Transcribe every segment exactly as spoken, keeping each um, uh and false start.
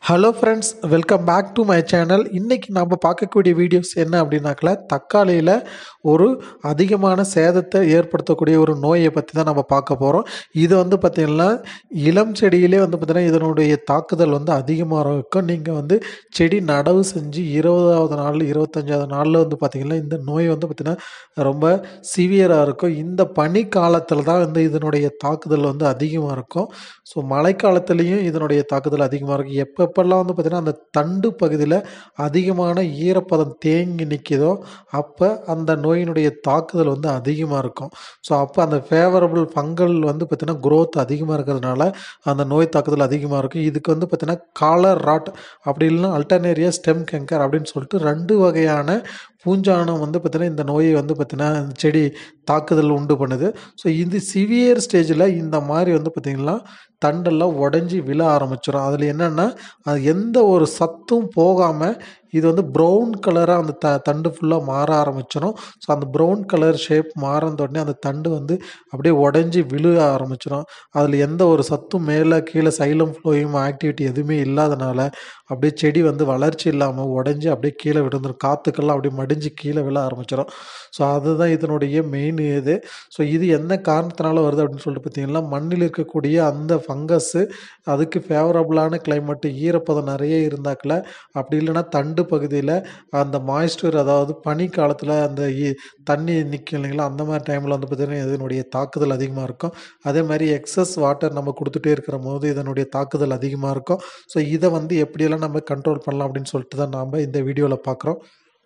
Hello friends, welcome back to my channel. இன்றைக்கி நம்ம பார்க்கக்கூடிய வீடியோஸ் என்ன அப்படின்னாக்கல, தக்காளியில் ஒரு அதிகமான சேதத்தை ஏற்படுத்தக்கூடிய ஒரு நோயை பற்றி தான் நம்ம பார்க்க போகிறோம். இது வந்து பார்த்திங்கன்னா இளம் செடியிலே வந்து பார்த்திங்கன்னா இதனுடைய தாக்குதல் வந்து அதிகமாக இருக்கும். நீங்கள் வந்து செடி நடவு செஞ்சு இருபதாவது நாள் இருபத்தஞ்சாவது நாளில் வந்து பார்த்திங்கன்னா இந்த நோய் வந்து பார்த்திங்கன்னா ரொம்ப சிவியராக இருக்கும். இந்த பனி காலத்தில் தான் வந்து இதனுடைய தாக்குதல் வந்து அதிகமாக இருக்கும். ஸோ மழைக்காலத்துலேயும் இதனுடைய தாக்குதல் அதிகமாக இருக்கும். எப்போ எப்பெல்லாம் வந்து பார்த்திங்கன்னா அந்த தண்டு பகுதியில் அதிகமான ஈரப்பதம் தேங்கி நிற்கிதோ அப்போ அந்த நோயினுடைய தாக்குதல் வந்து அதிகமாக இருக்கும். ஸோ அப்போ அந்த ஃபேவரபிள் ஃபங்கல் வந்து பார்த்திங்கன்னா க்ரோத் அதிகமாக இருக்கிறதுனால அந்த நோய் தாக்குதல் அதிகமாக இருக்கும். இதுக்கு வந்து பார்த்திங்கன்னா காலர் ராட் அப்படி இல்லைன்னா அல்டர்னேரியா ஸ்டெம் கேங்கர் அப்படின்னு சொல்லிட்டு ரெண்டு வகையான பூஞ்சானம் வந்து பார்த்திங்கன்னா இந்த நோயை வந்து பார்த்திங்கன்னா செடி தாக்குதல் உண்டு பண்ணுது. ஸோ இது சிவியர் ஸ்டேஜில் இந்த மாதிரி வந்து பார்த்திங்கன்னா தண்டெல்லாம் உடஞ்சி விழ ஆரம்பிச்சிடும். அதில் என்னென்னா அது எந்த ஒரு சத்தும் போகாமல் இது வந்து ப்ரௌன் கலராக அந்த த தண்டு ஃபுல்லாக மாற ஆரம்பிச்சிடும். ஸோ அந்த ப்ரௌன் கலர் ஷேப் மாறந்த உடனே அந்த தண்டு வந்து அப்படியே உடஞ்சி விழுக ஆரம்பிச்சிடும். அதில் எந்த ஒரு சத்தும் மேலே கீழே சைலம் ஃப்ளோயும் ஆக்டிவிட்டி எதுவுமே இல்லாதனால அப்படியே செடி வந்து வளர்ச்சி இல்லாமல் உடஞ்சி அப்படியே கீழே விழுந்துடும். காற்றுக்கெல்லாம் அப்படியே மடிஞ்சு கீழே விழ ஆரம்பிச்சிடும். ஸோ அதுதான் இதனுடைய மெயின் இது. ஸோ இது என்ன காரணத்தினால வருது அப்படின்னு சொல்லிட்டு பார்த்தீங்கன்னா, மண்ணில் இருக்கக்கூடிய அந்த ஃபங்கஸ்ஸு அதுக்கு ஃபேவரபுளான கிளைமேட்டு ஈரப்பதம் நிறைய இருந்தாக்கல, அப்படி இல்லைன்னா தண்டு பகுதியில் அந்த மாய்ஸ்டர், அதாவது பனி காலத்தில் அந்த தண்ணி நிற்கும் இல்லைங்களா, அந்த மாதிரி டைமில் வந்து பார்த்திங்கன்னா இதனுடைய தாக்குதல் அதிகமாக இருக்கும். அதே மாதிரி எக்ஸஸ் வாட்டர் நம்ம கொடுத்துட்டே இருக்கிற போது இதனுடைய தாக்குதல் அதிகமாக இருக்கும். ஸோ இதை வந்து எப்படியெல்லாம் நம்ம கண்ட்ரோல் பண்ணலாம் அப்படின்னு சொல்லிட்டு தான் நாம் இந்த வீடியோவில் பார்க்குறோம்.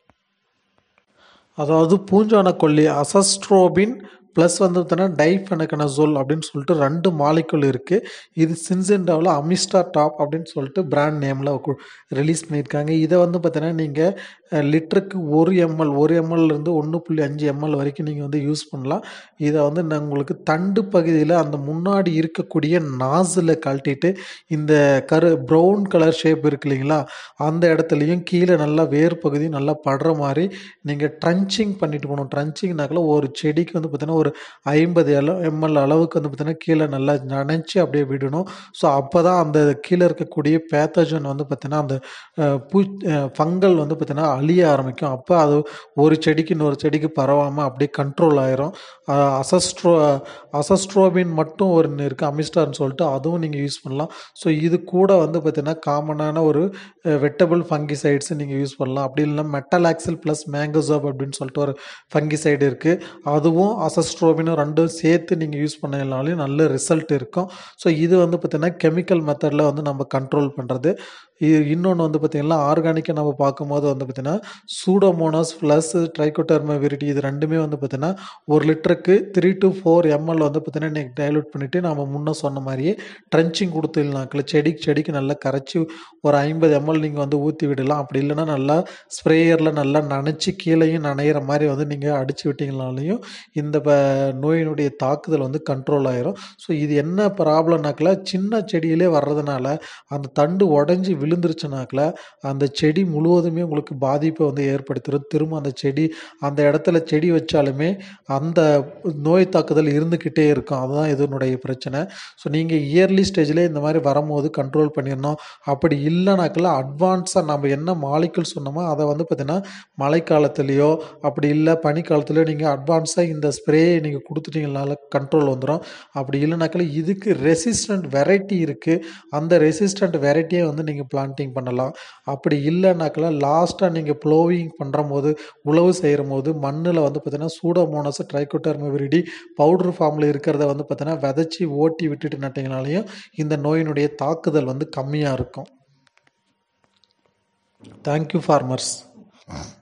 அதாவது பூஞ்சான கொல்லி அசஸ்ட்ரோபின் ப்ளஸ் வந்து பார்த்தீங்கன்னா டைஃபெனகனசோல் அப்படின்னு சொல்லிட்டு ரெண்டு மாலிகுல் இருக்குது. இது சின்சென்டாவில் அமிஸ்டா டாப் அப்படின்னு சொல்லிட்டு பிராண்ட் நேமில் ரிலீஸ் பண்ணியிருக்காங்க. இதை வந்து பார்த்தீங்கன்னா நீங்கள் லிட்டருக்கு ஒரு எம்எல் ஒரு எம்எல்லேருந்து ஒன்று புள்ளி அஞ்சு எம்எல் வரைக்கும் நீங்கள் வந்து யூஸ் பண்ணலாம். இதை வந்து நான் உங்களுக்கு தண்டு பகுதியில் அந்த முன்னாடி இருக்கக்கூடிய நாசில் கழட்டிட்டு இந்த கரு ப்ரௌன் கலர் ஷேப் இருக்கு இல்லைங்களா, அந்த இடத்துலையும் கீழே நல்லா வேர் பகுதி நல்லா படுற மாதிரி நீங்கள் ட்ரன்ச்சிங் பண்ணிட்டு போகணும். ட்ரன்ச்சிங்னாக்கில் ஒரு செடிக்கு வந்து பார்த்தீங்கன்னா ஒரு ஐம்பது எல எம்எல் அளவுக்கு வந்து பார்த்தீங்கன்னா கீழே நல்லா நனைச்சி அப்படியே விடணும். ஸோ அப்போ தான் அந்த கீழே இருக்கக்கூடிய பேத்தஜன் வந்து பார்த்தீங்கன்னா அந்த பூ ஃபங்கல் வந்து பார்த்தீங்கன்னா அழிய ஆரம்பிக்கும். அப்போ அது ஒரு செடிக்கு இன்னொரு செடிக்கு பரவாமல் அப்படியே கண்ட்ரோல் ஆயிரும். அசஸ்ட்ரோ அசஸ்ட்ரோபின் மட்டும் ஒரு இருக்குது, அமிஸ்டார்னு சொல்லிட்டு, அதுவும் நீங்கள் யூஸ் பண்ணலாம். ஸோ இது கூட வந்து பார்த்தீங்கன்னா காமனான ஒரு வெட்டபிள் ஃபங்கிசைட்ஸ் நீங்கள் யூஸ் பண்ணலாம். அப்படி இல்லைன்னா மெட்டலாக்சில் ப்ளஸ் மேங்கோசாப் அப்படின்னு சொல்லிட்டு ஒரு ஃபங்கிசைடு இருக்குது, அதுவும் அசஸ்ட்ரோபினும் ரெண்டும் சேர்த்து நீங்கள் யூஸ் பண்ணனாலும் நல்ல ரிசல்ட் இருக்கும். ஸோ இது வந்து பார்த்திங்கன்னா கெமிக்கல் மெத்தடில் வந்து நம்ம கண்ட்ரோல் பண்ணுறது. இது இன்னொன்று வந்து பார்த்திங்கன்னா ஆர்கானிக்காக நம்ம பார்க்கும்போது வந்து பார்த்திங்கன்னா சூடோமோனாஸ் ப்ளஸ் ட்ரைகோடெர்மா விரிடி இது ரெண்டுமே வந்து பார்த்திங்கன்னா ஒரு லிட்டருக்கு த்ரீ டு ஃபோர் எம்எல் வந்து பார்த்திங்கன்னா நீங்கள் டைலூட் பண்ணிவிட்டு நம்ம முன்னே சொன்ன மாதிரியே ட்ரென்ச்சிங் கொடுத்துடலாம்ல, செடிக்கு செடிக்கு நல்லா கரைச்சி ஒரு ஐம்பது எம்எல் நீங்கள் வந்து ஊற்றி விடலாம். அப்படி இல்லைன்னா நல்லா ஸ்ப்ரேயரில் நல்லா நனைச்சி கீழேயும் நனைகிற மாதிரி வந்து நீங்கள் அடித்து விட்டிங்கனாலையும் இந்த ப நோயினுடைய தாக்குதல் வந்து கண்ட்ரோல் ஆயிரும். ஸோ இது என்ன ப்ராப்ளம்னாக்கில் சின்ன செடியிலே வர்றதுனால அந்த தண்டு உடஞ்சி விழுந்துருச்சுனாக்கில் அந்த செடி முழுவதுமே உங்களுக்கு பாதிப்பை வந்து ஏற்படுத்திடும். திரும்ப அந்த செடி அந்த இடத்துல செடி வச்சாலுமே அந்த நோய் தாக்குதல் இருந்துக்கிட்டே இருக்கும். அதுதான் இதனுடைய பிரச்சனை. ஸோ நீங்கள் இயர்லி ஸ்டேஜில் இந்த மாதிரி வரும்போது கண்ட்ரோல் பண்ணிடணும். அப்படி இல்லைனாக்கில் அட்வான்ஸாக நம்ம என்ன மாலிகுல் சொன்னோமோ அதை வந்து பார்த்திங்கன்னா மழைக்காலத்துலேயோ அப்படி இல்லை பனிக்காலத்துலேயோ நீங்கள் அட்வான்ஸாக இந்த ஸ்ப்ரே நீங்கள் கொடுத்துட்டீங்கனால கண்ட்ரோல் வந்துடும். அப்படி இல்லைனாக்கில் இதுக்கு ரெசிஸ்டன்ட் வெரைட்டி இருக்குது, அந்த ரெசிஸ்டன்ட் வெரைட்டியை வந்து நீங்கள் பிளான்டிங் பண்ணலாம். அப்படி இல்லைனாக்கில் லாஸ்ட்டாக நீங்கள் ப்ளோவிங் பண்ணுற போது உழவு செய்கிற போது மண்ணில் வந்து பார்த்திங்கன்னா சூடோமோனாஸ் ட்ரைகோடெர்மா விரிடி பவுடர் ஃபார்மில் இருக்கிறத வந்து பார்த்திங்கன்னா விதைச்சி ஓட்டி விட்டுட்டு நட்டிங்கனாலையும் இந்த நோயினுடைய தாக்குதல் வந்து கம்மியாக இருக்கும். Thank you farmers.